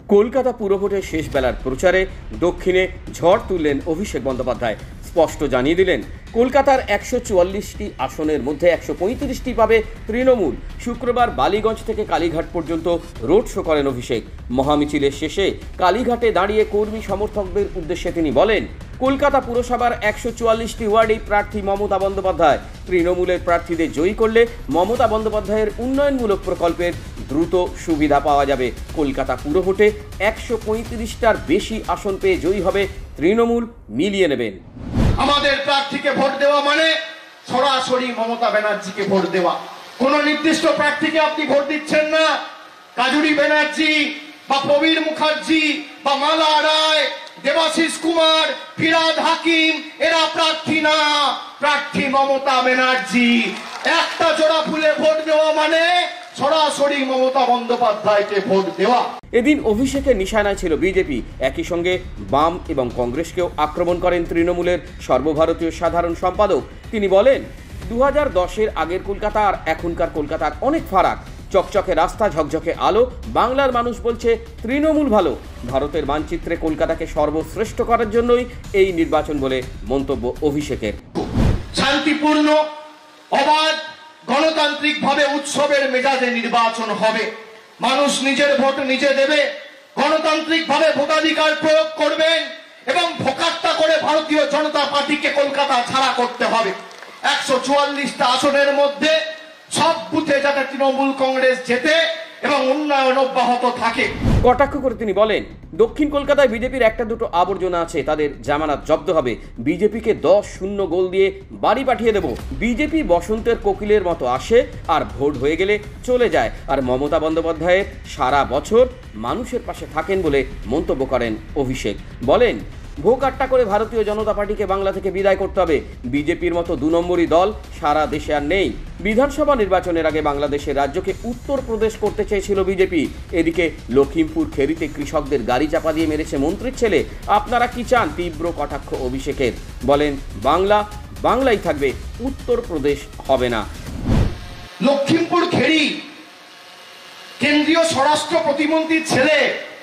কলকাতা পুরভোটের শেষ বেলার প্রচারে দক্ষিণে ঝড় তুললেন অভিষেক বন্দ্যোপাধ্যায়। স্পষ্ট জানিয়ে দিলেন, কলকাতার ১৪৪টি আসনের মধ্যে ১৩৫টি পাবে তৃণমূল। শুক্রবার বালিগঞ্জ থেকে কালীঘাট পর্যন্ত রোড শো করেন অভিষেক। মহামিছিলের শেষে কালীঘাটে দাঁড়িয়ে কর্মী সমর্থকদের উদ্দেশ্যে তিনি বলেন, কলকাতা পুরসভার ১৪৪টি ওয়ার্ডেই প্রার্থী মমতা বন্দ্যোপাধ্যায়। তৃণমূলের প্রার্থীদের জয়ী করলে মমতা বন্দ্যোপাধ্যায়ের উন্নয়নমূলক প্রকল্পের দ্রুত সুবিধা পাওয়া যাবে। কলকাতা পুরভোটে ১৩৫টার বেশি আসন পেয়ে জয়ী হবে তৃণমূল, মিলিয়ে নেবেন। আমাদের প্রার্থীকে ভোট দেওয়া মানে সরাসরি মমতা ব্যানার্জিকে ভোট দেওয়া। কোন নির্দিষ্ট প্রার্থীকে আপনি ভোট দিচ্ছেন না। কাজুরি ব্যানার্জি বা প্রবীর মুখার্জি বা মালা রায়, দেবাশিস কুমার, ফিরাদ হাকিম এরা প্রার্থী না, প্রার্থী মমতা ব্যানার্জি। একটা জোড়া ফুলে ভোট দেওয়া মানে সরাসরি মমতা বন্দ্যোপাধ্যায়কে ভোট দেওয়া। এদিন অভিষেকের নিশানায় ছিল বিজেপি। একই সঙ্গে বাম এবং কংগ্রেসকেও আক্রমণ করেন তৃণমূলের সর্বভারতীয় সাধারণ সম্পাদক। তিনি বলেন, ২০১০-এর আগের কলকাতা আর এখনকার কলকাতার অনেক ফারাক। চকচকে রাস্তা, ঝকঝকে আলো। বাংলার মানুষ বলছে তৃণমূল ভালো। ভারতের মানচিত্রে কলকাতাকে সর্বশ্রেষ্ঠ করার জন্যই এই নির্বাচন বলে মন্তব্য অভিষেকের। শান্তিপূর্ণ, অবাধ, গণতান্ত্রিক ভাবে উৎসবের মেজাজে নির্বাচন হবে। মানুষ নিজের ভোট নিজে দেবে, গণতান্ত্রিক ভাবে ভোটাধিকার প্রয়োগ করবেন এবং ভোকাট্টা করে ভারতীয় জনতা পার্টিকে কলকাতা ছাড়া করতে হবে। ১৪৪টা আসনের মধ্যে সব বুথে যাতে তৃণমূল কংগ্রেস জেতে এবং উন্নয়ন অব্যাহত থাকে। কটাক্ষ করে তিনি বলেন, দক্ষিণ কলকাতায় বিজেপির একটা দুটো আবর্জনা আছে, তাদের জামানত জব্দ হবে। বিজেপিকে ১০-০ গোল দিয়ে বাড়ি পাঠিয়ে দেব। বিজেপি বসন্তের কোকিলের মতো আসে আর ভোট হয়ে গেলে চলে যায়। আর মমতা বন্দ্যোপাধ্যায়ের সারা বছর মানুষের পাশে থাকেন বলে মন্তব্য করেন অভিষেক। বলেন, ভোকাট্টা করে ভারতীয় জনতা পার্টিকে বাংলা থেকে বিদায় করতে হবে। বিজেপির মতো ২ নম্বরই দল সারা দেশে আর নেই। বিধানসভা নির্বাচনের আগে বাংলাদেশের রাজ্যকে উত্তরপ্রদেশ করতে চেয়েছিল বিজেপি। এদিকে লখিমপুর খেরিতে কৃষকদের গাড়ি চাপা দিয়ে মেরেছে মন্ত্রীর ছেলে। আপনারা কি চান? তীব্র কটাক্ষ অভিষেকের। বলেন, বাংলাই থাকবে, উত্তরপ্রদেশ হবে না। লখিমপুর খেরি কেন্দ্রীয় স্বরাষ্ট্র প্রতিমন্ত্রীর ছেলে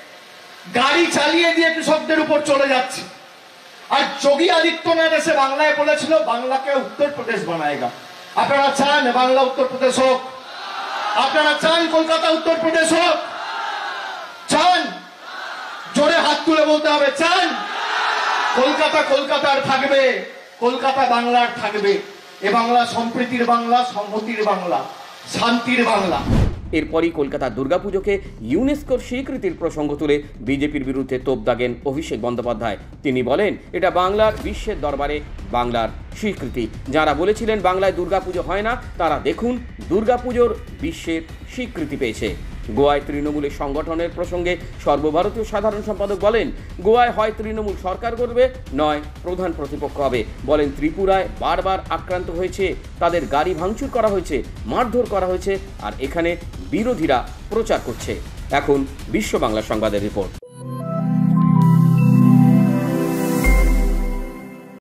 গাড়ি চালিয়ে দিয়ে কৃষকদের উপর চলে যাচ্ছে। আর যোগী আদিত্যনাথ এসে বাংলায় বলেছিল বাংলাকে উত্তরপ্রদেশ বানায়েগা। আপনারা চান বাংলা উত্তরপ্রদেশ হোক? আপনারা চান কলকাতা উত্তরপ্রদেশ হোক? চান? জোরে হাত তুলে বলতে হবে, চান? কলকাতা কলকাতার থাকবে, কলকাতা বাংলার থাকবে। এ বাংলা সম্প্রীতির বাংলা, সংহতির বাংলা, শান্তির বাংলা। এরপরই কলকাতার দুর্গাপুজোকে ইউনেস্কোর স্বীকৃতির প্রসঙ্গ তুলে বিজেপির বিরুদ্ধে তোপ দাগেন অভিষেক বন্দ্যোপাধ্যায়। তিনি বলেন, এটা বাংলার বিশ্বের দরবারে বাংলার স্বীকৃতি। যারা বলেছিলেন বাংলায় দুর্গাপুজো হয় না, তারা দেখুন দুর্গাপুজোর বিশ্বের স্বীকৃতি পেয়েছে। গোয়ায় তৃণমূলের সংগঠনের প্রসঙ্গে সর্বভারতীয় সাধারণ সম্পাদক বলেন, গোয়ায় হয় তৃণমূল সরকার করবে, নয় প্রধান প্রতিপক্ষ হবে। বলেন, ত্রিপুরায় বারবার আক্রান্ত হয়েছে, তাদের গাড়ি ভাঙচুর করা হয়েছে, মারধর করা হয়েছে, আর এখানে বিরোধীরা প্রচার করছে। এখন বিশ্ব বাংলা সংবাদের রিপোর্ট।